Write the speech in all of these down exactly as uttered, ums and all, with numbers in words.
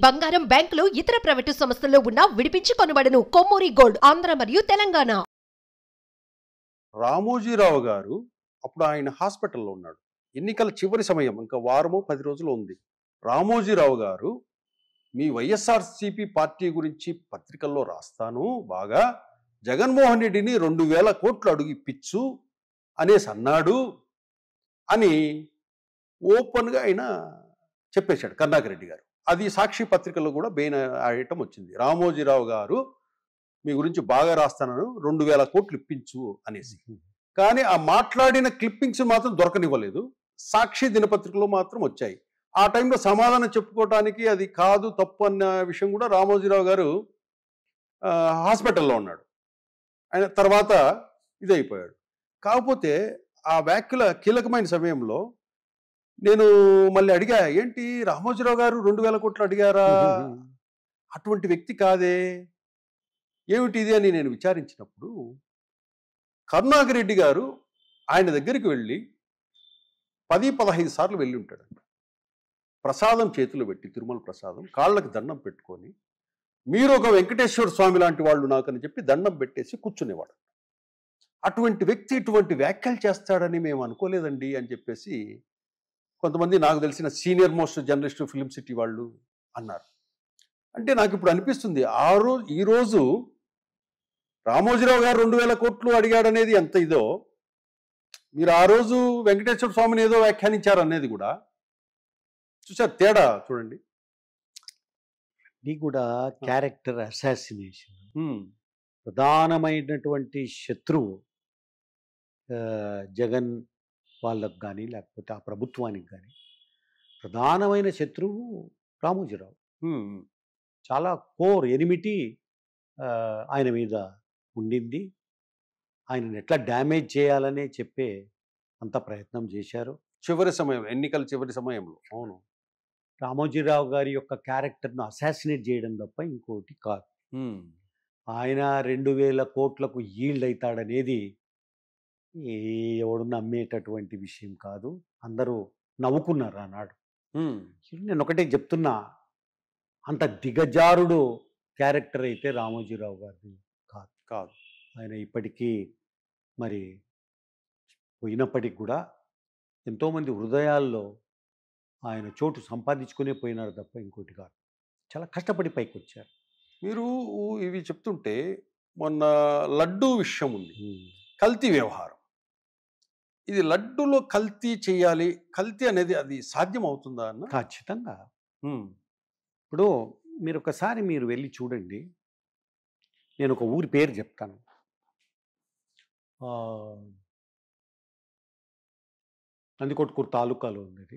బంగారం బ్యాంకులు ఇతర ప్రైవేటు సంస్థల్లో ఉన్న విడిపించి కొనబడును. కొమ్మూరి గోల్డ్ ఆంధ్ర మరియు తెలంగాణ. రామోజీరావు గారు అప్పుడు ఆయన హాస్పిటల్లో ఉన్నాడు. ఎన్నికల చివరి సమయం, ఇంకా వారము పది రోజులు ఉంది. రామోజీరావు గారు మీ వైఎస్ఆర్సీపీ పార్టీ గురించి పత్రికల్లో రాస్తాను బాగా, జగన్మోహన్ రెడ్డిని రెండు వేల కోట్లు అడుగు ఇప్పించు అనేసి అన్నాడు అని ఓపెన్గా ఆయన చెప్పేశాడు కరుణాకర్ రెడ్డి గారు. అది సాక్షి పత్రికల్లో కూడా బెయిన్ ఆడటం వచ్చింది. రామోజీరావు గారు మీ గురించి బాగా రాస్తానను, రెండు వేల కోట్లు ఇప్పించు అనేసి. కానీ ఆ మాట్లాడిన క్లిప్పింగ్స్ మాత్రం దొరకనివ్వలేదు. సాక్షి దినపత్రికలో మాత్రం వచ్చాయి. ఆ టైంలో సమాధానం చెప్పుకోవటానికి అది కాదు తప్పు అన్న విషయం కూడా రామోజీరావు గారు హాస్పిటల్లో ఉన్నాడు. ఆయన తర్వాత ఇదైపోయాడు. కాకపోతే ఆ వ్యాఖ్యల కీలకమైన సమయంలో నేను మళ్ళీ అడిగా, ఏంటి రామోజీరావు గారు రెండు వేల కోట్లు అడిగారా? అటువంటి వ్యక్తి కాదే, ఏమిటి ఇది అని నేను విచారించినప్పుడు కరుణాకర్ రెడ్డి గారు ఆయన దగ్గరికి వెళ్ళి పది పదహైదు సార్లు వెళ్ళి ఉంటాడంట. ప్రసాదం చేతిలో పెట్టి, తిరుమల ప్రసాదం కాళ్ళకి దండం పెట్టుకొని, మీరు ఒక వెంకటేశ్వర స్వామి లాంటి వాళ్ళు నాకని చెప్పి దండం పెట్టేసి కూర్చునేవాడు. అటువంటి వ్యక్తి ఇటువంటి వ్యాఖ్యలు చేస్తాడని మేము అనుకోలేదండి అని చెప్పేసి కొంతమంది నాకు తెలిసిన senior most journalist film city వాళ్ళు అన్నారు. అంటే నాకు ఇప్పుడు అనిపిస్తుంది, ఆ రోజు ఈరోజు రామోజీరావు గారు రెండు వేల కోట్లు అడిగాడనేది ఎంత ఇదో, మీరు ఆ రోజు వెంకటేశ్వర స్వామిని ఏదో వ్యాఖ్యానించారు అనేది కూడా చూసారు. తేడా చూడండి. ఇది కూడా క్యారెక్టర్ అసాసినేషన్. ప్రధానమైనటువంటి శత్రువు జగన్ వాళ్ళకు కానీ లేకపోతే ఆ ప్రభుత్వానికి కానీ ప్రధానమైన శత్రువు రామోజీరావు. చాలా కోర్ ఎనిమిటీ ఆయన మీద ఉండింది. ఆయనను ఎట్లా డ్యామేజ్ చేయాలనే చెప్పే అంత ప్రయత్నం చేశారు చివరి సమయం, ఎన్నికల చివరి సమయంలో. అవును, రామోజీరావు గారి యొక్క క్యారెక్టర్ను అసాసినేట్ చేయడం తప్ప ఇంకోటి కాదు. ఆయన రెండు వేల కోట్లకు ఈల్డ్ అవుతాడనేది ఎవడు నమ్మేటటువంటి విషయం కాదు. అందరూ నవ్వుకున్నారు ఆనాడు. నేను ఒకటే చెప్తున్నా, అంత దిగజారుడు క్యారెక్టర్ అయితే రామోజీరావు గారిది కాదు కాదు ఆయన ఇప్పటికీ మరి పోయినప్పటికి కూడా ఎంతోమంది హృదయాల్లో ఆయన చోటు సంపాదించుకునే పోయినారు తప్ప ఇంకోటి కాదు. చాలా కష్టపడి పైకి వచ్చారు. మీరు ఇవి చెప్తుంటే మొన్న లడ్డూ విషయం ఉంది, కల్తీ వ్యవహారం. ఇది లడ్డూలో కల్తీ చేయాలి, కల్తీ అనేది అది సాధ్యం అవుతుందా అన్న? ఖచ్చితంగా. ఇప్పుడు మీరు ఒకసారి మీరు వెళ్ళి చూడండి. నేను ఒక ఊరి పేరు చెప్తాను. నందికొట్కూరు తాలూకాలో ఉంది.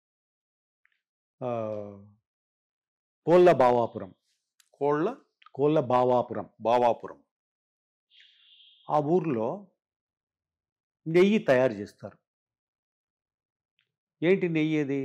కోళ్ళ బావాపురం. కోళ్ళ కోళ్ళ బావాపురం బావాపురం ఆ ఊర్లో నెయ్యి తయారు చేస్తారు. ఏంటి నెయ్యి? అది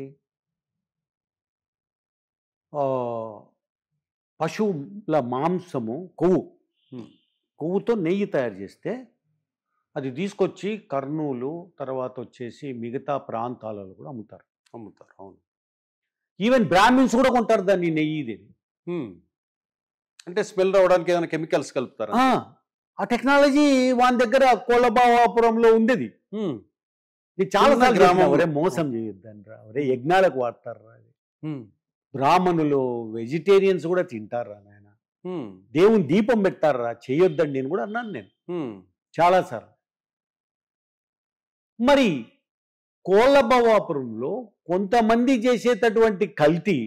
పశువుల మాంసము, కొవ్వు కొవ్వుతో నెయ్యి తయారు చేస్తే అది తీసుకొచ్చి కర్నూలు తర్వాత వచ్చేసి మిగతా ప్రాంతాలలో కూడా అమ్ముతారు అమ్ముతారు అవును. ఈవెన్ బ్రాహ్మిన్స్ కూడా కొంటారు దాన్ని, నెయ్యి. ఇది అంటే స్మెల్ రావడానికి ఏదైనా కెమికల్స్ కలుపుతారు. ఆ టెక్నాలజీ వాని దగ్గర కోళ్ళబావాపురంలో ఉండేది. చాలా గ్రామం మోసం చేయొద్దని రా, ఒరే యజ్ఞాలకు వాడతారు రా. అది బ్రాహ్మణులు వెజిటేరియన్స్ కూడా తింటారా నాయన, దేవుని దీపం పెడతారా, చేయొద్దని నేను కూడా అన్నాను నేను చాలాసార్లు. మరి కోళ్ళబావాపురంలో కొంతమంది చేసేటటువంటి కల్తీ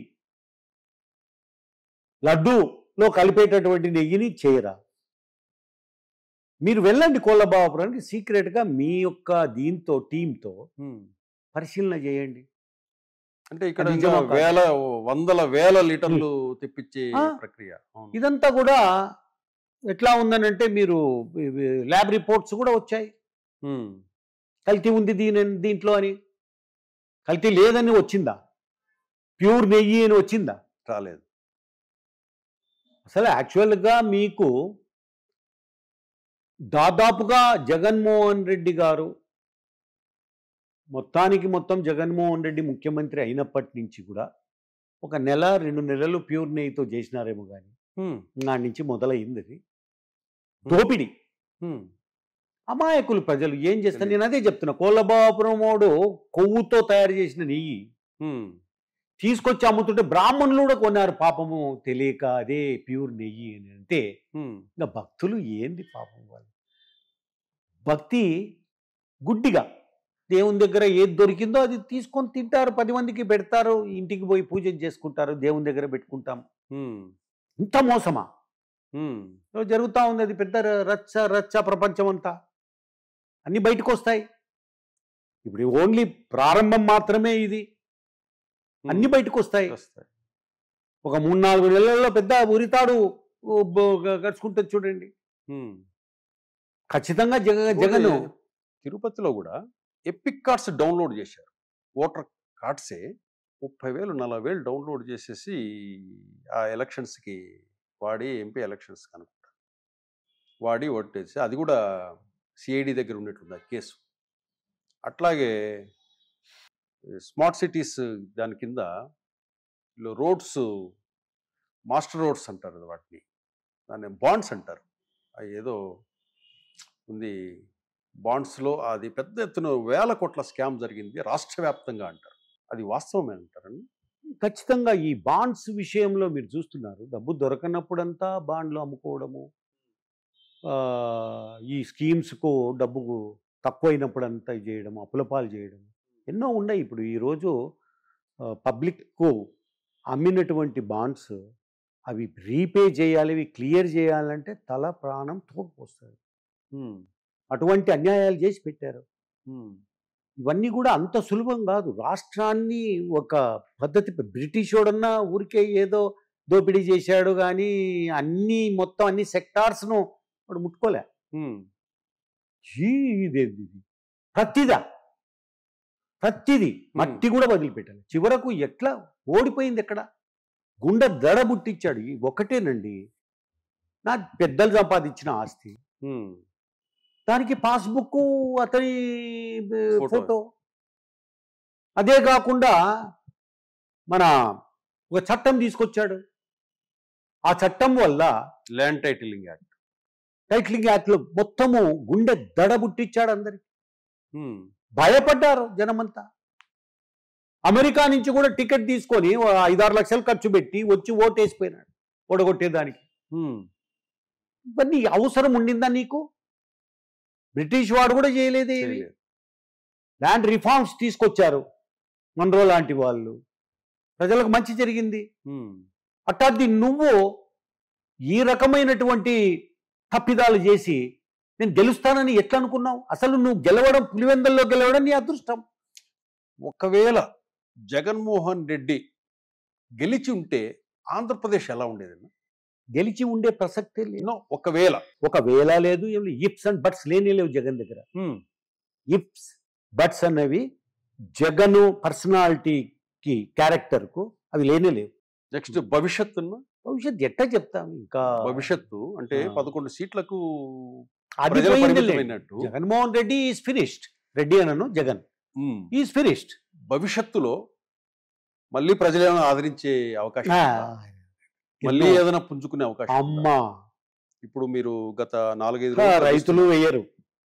లడ్డూలో కలిపేటటువంటి నెయ్యిని చేయరా? మీరు వెళ్ళండి కోళ్ళబావాపురానికి, సీక్రెట్గా మీ యొక్క దీంతో టీంతో పరిశీలన చేయండి. అంటే ఇక్కడ వేల వందల వేల లీటర్లు తెప్పించే ప్రక్రియ. ఇదంతా కూడా ఎట్లా ఉందనంటే, మీరు ల్యాబ్ రిపోర్ట్స్ కూడా వచ్చాయి, కల్తీ ఉంది దీని దీంట్లో అని. కల్తీ లేదని వచ్చిందా? ప్యూర్ నెయ్యి అని వచ్చిందా? రాలేదు. అసలు యాక్చువల్గా మీకు దాదాపుగా జగన్మోహన్ రెడ్డి గారు మొత్తానికి మొత్తం జగన్మోహన్ రెడ్డి ముఖ్యమంత్రి అయినప్పటి నుంచి కూడా ఒక నెల రెండు నెలలు ప్యూర్ నెయ్యితో చేసినారేమో కానీ నా నుంచి మొదలైంది అది దోపిడి. అమాయకులు ప్రజలు ఏం చేస్తారు? నేను అదే చెప్తున్నా, కోళ్ళబాపురమోడు కొవ్వుతో తయారు చేసిన నెయ్యి తీసుకొచ్చి అమ్ముతుంటే బ్రాహ్మణులు కూడా కొన్నారు పాపము తెలియక, అదే ప్యూర్ నెయ్యి అని అంటే ఇంకా భక్తులు ఏంది పాపం వాళ్ళు? భక్తి గుడ్డిగా దేవుని దగ్గర ఏది దొరికిందో అది తీసుకొని తింటారు, పది మందికి పెడతారు, ఇంటికి పోయి పూజ చేసుకుంటారు, దేవుని దగ్గర పెట్టుకుంటాం. ఇంత మోసమా జరుగుతూ ఉంది? అది పెద్ద రచ్చ రచ్చ ప్రపంచం అంతా, అన్ని బయటకు వస్తాయి. ఇప్పుడు ఓన్లీ ప్రారంభం మాత్రమే ఇది, అన్ని బయటకు వస్తాయి. ఒక మూడు నాలుగు నెలల్లో పెద్ద ఉరితాడు గడుచుకుంటుంది చూడండి. ఖచ్చితంగా జగ జగన్ తిరుపతిలో కూడా ఎపిక్ కార్డ్స్ డౌన్లోడ్ చేశారు. ఓటర్ కార్డ్సే ముప్పై వేలు నలభై వేలు డౌన్లోడ్ చేసేసి ఆ ఎలక్షన్స్కి వాడి, ఎంపీ ఎలక్షన్స్కి అనుకుంటా వాడి ఓటేసి, అది కూడా సిఐడి దగ్గర ఉన్నట్టుంది ఆ కేసు. అట్లాగే స్మార్ట్ సిటీస్ దాని కింద రోడ్స్, మాస్టర్ రోడ్స్ అంటారు వాటిని, దాన్ని బాండ్స్ అంటారు. అవి ఏదో ఉంది బాండ్స్లో, అది పెద్ద ఎత్తున వేల కోట్ల స్కామ్ జరిగింది రాష్ట్ర వ్యాప్తంగా అంటారు. అది వాస్తవమే అంటారండి? ఖచ్చితంగా ఈ బాండ్స్ విషయంలో మీరు చూస్తున్నారు, డబ్బు దొరకనప్పుడంతా బాండ్లు అమ్ముకోవడము, ఈ స్కీమ్స్కు డబ్బు తక్కువైనప్పుడంతా చేయడం, అప్పులపాలు చేయడం ఎన్నో ఉన్నాయి. ఇప్పుడు ఈరోజు పబ్లిక్కు అమ్మినటువంటి బాండ్స్ అవి రీపే చేయాలి, అవి క్లియర్ చేయాలంటే తల ప్రాణం తోపుకొస్తుంది. అటువంటి అన్యాయాలు చేసి పెట్టారు. ఇవన్నీ కూడా అంత సులభం కాదు. రాష్ట్రాన్ని ఒక పద్ధతి, బ్రిటిష్ వాడన్నా ఊరికే ఏదో దోపిడీ చేశాడు కానీ అన్ని మొత్తం అన్ని సెక్టార్స్ను వాడు ముట్టుకోలే. ఇదేది ప్రతిదా ప్రతిది మట్టి కూడా వదిలిపెట్టాలి. చివరకు ఎట్లా ఓడిపోయింది? ఎక్కడ గుండె దడ బుట్టించాడు. ఒకటేనండి, నా పెద్దలు సంపాదించిన ఆస్తి, దానికి పాస్బుక్, అతని ఫోటో. అదే కాకుండా మన ఒక చట్టం తీసుకొచ్చాడు. ఆ చట్టం వల్ల ల్యాండ్ టైటిలింగ్ యాక్ట్ టైటిలింగ్ యాక్ట్లో మొత్తము గుండె దడ బుట్టించాడు. అందరికి భయపడ్డారు జనమంతా. అమెరికా నుంచి కూడా టికెట్ తీసుకొని ఐదారు లక్షలు ఖర్చు పెట్టి వచ్చి ఓటేసిపోయినాడు ఓడగొట్టేదానికి. ఇవన్నీ అవసరం ఉండిందా నీకు? బ్రిటిష్ వాడు కూడా చేయలేదే. ల్యాండ్ రిఫార్మ్స్ తీసుకొచ్చారు మన్రో లాంటి వాళ్ళు, ప్రజలకు మంచి జరిగింది. అట్లాంటి నువ్వు ఈ రకమైనటువంటి తప్పిదాలు చేసి నేను గెలుస్తానని ఎట్లా అనుకున్నావు? అసలు నువ్వు గెలవడం, పులివెందల్లో గెలవడం నీ అదృష్టం. ఒకవేళ జగన్మోహన్ రెడ్డి గెలిచి ఉంటే ఆంధ్రప్రదేశ్ ఎలా ఉండేదన్నా? గెలిచి ఉండే ప్రసక్తే లేదు. ఒకవేళ ఒకవేళ లేదు, ఇఫ్స్ అండ్ బట్స్ లేనే లేవు జగన్ దగ్గర. ఇఫ్స్ బట్స్ అనేవి జగను పర్సనాలిటీకి, క్యారెక్టర్కు అవి లేనే లేవు. నెక్స్ట్ భవిష్యత్తు భవిష్యత్తు ఎట్లా చెప్తాం? ఇంకా భవిష్యత్తు అంటే పదకొండు సీట్లకు అది జగన్మోహన్ రెడ్డి ఈజ్ ఫినిష్డ్. రెడ్డి అనను, జగన్ ఈజ్ ఫినిష్డ్. భవిష్యత్తులో మళ్ళీ ప్రజలేమైనా ఆదరించే అవకాశం, మళ్ళీ ఏదైనా పుంజుకునే అవకాశం? అమ్మా, ఇప్పుడు మీరు గత నాలుగైదు రైతులు వేయరు,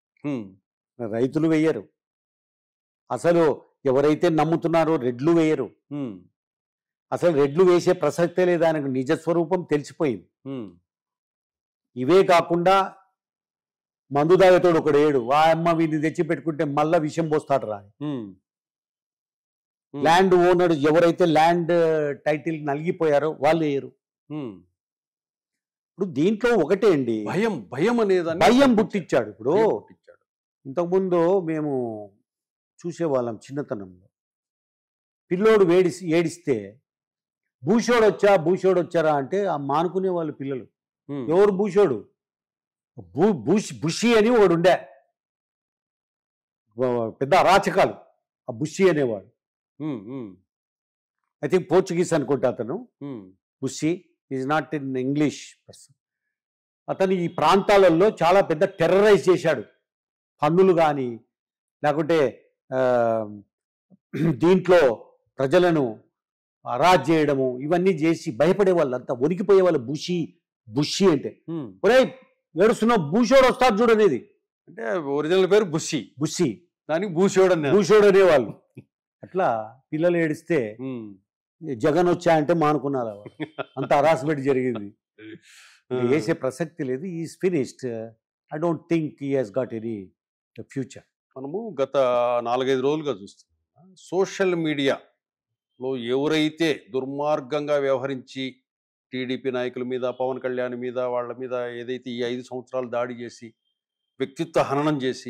రైతులు వేయరు. అసలు ఎవరైతే నమ్ముతున్నారో రెడ్లు వేయరు. అసలు రెడ్లు వేసే ప్రసక్తే లేదు, ఆయనకు నిజస్వరూపం తెలిసిపోయింది. ఇవే కాకుండా మందు దాగతోడు ఒకడు ఏడు, ఆ అమ్మ వీడిని తెచ్చి పెట్టుకుంటే మళ్ళా విషయం పోస్తాడు రా. ల్యాండ్ ఓనర్ ఎవరైతే ల్యాండ్ టైటిల్ నలిగిపోయారో వాళ్ళు వేయరు. ఇప్పుడు దీంట్లో ఒకటే అండి, భయం భయం అనేదాన్ని భయం పుట్టించాడు. ఇప్పుడు ఇంతకుముందు మేము చూసేవాళ్ళం చిన్నతనంలో, పిల్లోడు వేడి ఏడిస్తే భూషోడు వచ్చా భూషోడు వచ్చారా అంటే ఆ మానుకునే వాళ్ళు పిల్లలు. ఎవరు భూషోడు? భూ భూష్ బుషి అని వాడు ఉండే, పెద్ద అరాచకాలు ఆ బుషి అనేవాడు. ఐ థింక్ పోర్చుగీస్ అనుకుంటా అతను. Bussy is not in English person. అతను ఈ ప్రాంతాలలో చాలా పెద్ద టెర్రరైజ్ చేశాడు. పన్నులు కానీ లేకుంటే దీంట్లో ప్రజలను అరాజ్ చేయడము ఇవన్నీ చేసి భయపడే వాళ్ళు అంతా వణికిపోయే వాళ్ళు బుషి బుషి అంటే ఒరే ఏడుస్తున్నావు భూషోడు వస్తాడు చూడనేది అంటే ఒరిజినల్ పేరు బుషి బుషి దానికి భూషోడు అని భూషోడు అనేవాళ్ళు అట్లా పిల్లలు ఏడిస్తే జగన్ వచ్చా అంటే మానుకున్నారు అంత హరాస్మెంట్ జరిగింది వేసే ప్రసక్తి లేదు is finished I don't think he has got any future. మనము గత నాలుగైదు రోజులుగా చూస్తున్నాం సోషల్ మీడియాలో ఎవరైతే దుర్మార్గంగా వ్యవహరించి టీడీపీ నాయకుల మీద పవన్ కళ్యాణ్ మీద వాళ్ళ మీద ఏదైతే ఈ ఐదు సంవత్సరాలు దాడి చేసి వ్యక్తిత్వ హననం చేసి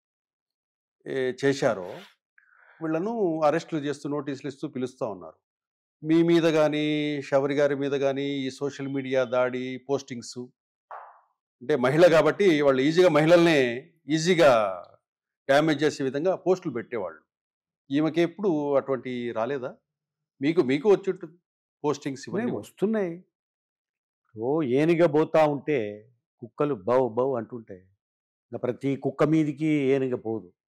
చేశారో వీళ్ళను అరెస్టులు చేస్తూ నోటీసులు ఇస్తూ పిలుస్తూ ఉన్నారు. మీ మీద కానీ శబరి గారి మీద కానీ ఈ సోషల్ మీడియా దాడి పోస్టింగ్స్ అంటే మహిళ కాబట్టి వాళ్ళు ఈజీగా మహిళల్ని ఈజీగా డ్యామేజ్ చేసే విధంగా పోస్టులు పెట్టేవాళ్ళు. ఈమెకి ఎప్పుడు అటువంటి రాలేదా? మీకు మీకు వచ్చి పోస్టింగ్స్ ఇవన్నీ వస్తున్నాయి. ఓ ఏనుగ పోతా ఉంటే కుక్కలు బౌ బౌ అంటుంటాయి. ఇంకా ప్రతి కుక్క మీదికి ఏనుగ పోదు.